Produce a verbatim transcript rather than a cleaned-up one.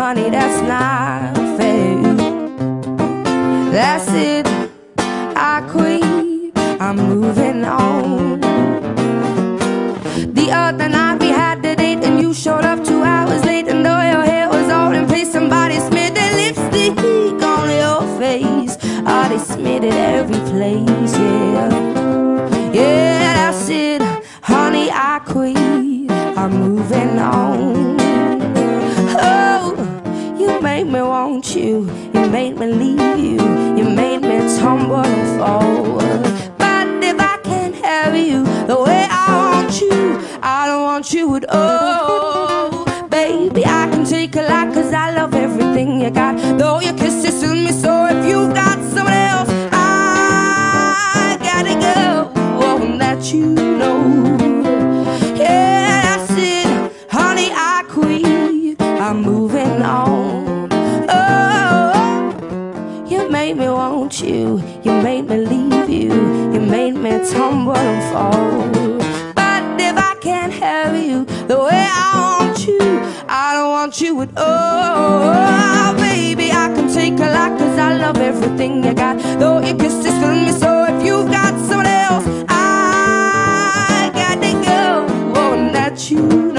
honey, that's not fair. That's it, I quit, I'm moving on. The other night we had the date and you showed up two hours late, and though your hair was all in place, somebody smeared their lipstick on your face. Oh, they smeared it every place, yeah. Yeah, that's it, honey, I quit, I'm moving on. Oh, you made me want you, you made me leave you, you made me tumble and fall. But if I can't have you the way I want you, I don't want you at all. Baby, I can take a lot, cause I love everything you got. Though your kisses fill me, so if you got someone else, I gotta go. Oh, and that you know. Yeah, that's it, honey, I quit, I'm moving on. Oh, you made me want you, you made me leave you, you made me tumble and fall. But if I can't have you the way I want you, I don't want you at all. Baby, I can take a lot, cause I love everything you got. Though your kisses fill me, so if you've got someone else, I gotta go. Oh, and that you